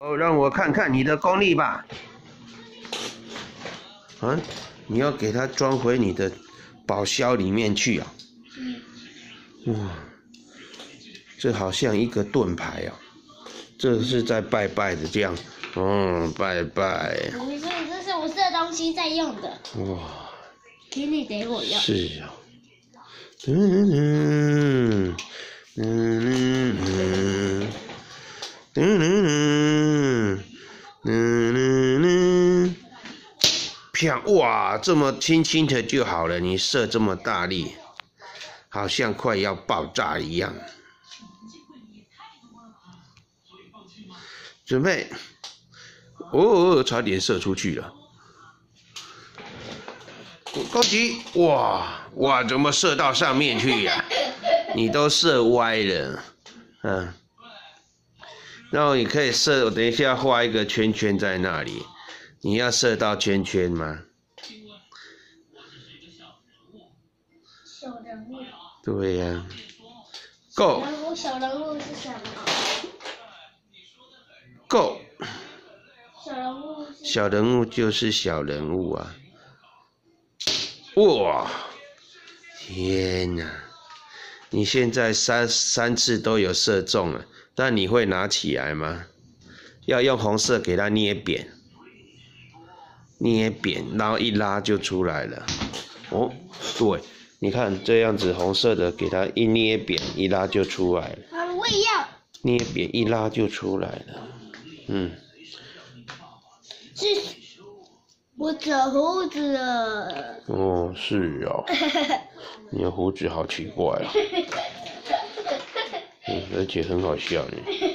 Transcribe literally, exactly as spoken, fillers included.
哦，让我看看你的功力吧。啊，你要给它装回你的宝箱里面去啊。嗯。哇，这好像一个盾牌啊。这是在拜拜的这样。嗯，拜拜。 不是，这是我这东西在用的。 哇。 给你给我用。 是啊。嗯嗯嗯嗯嗯嗯嗯嗯嗯，啪！哇，这么轻轻的就好了，你射这么大力，好像快要爆炸一样。准备，哦，差点射出去了。高级，哇哇，怎么射到上面去呀、啊？你都射歪了，嗯。然后你可以射，我等一下画一个圈圈在那里。你要射到圈圈吗？ 小人物。 对呀、啊。Go。 人物小人物是什么 ？Go。 小人物是。 小人物就是小人物啊。哇！天哪！你现在三三次都有射中了，但你会拿起来吗？要用红色给它捏扁，捏扁，然后一拉就出来了。哦，对，你看这样子，红色的给它一捏扁，一拉就出来了。 好了，我也要。 捏扁一拉就出来了。嗯。 是。我长胡子了。 哦，是哦。你的胡子好奇怪哦。嗯，而且很好笑呢。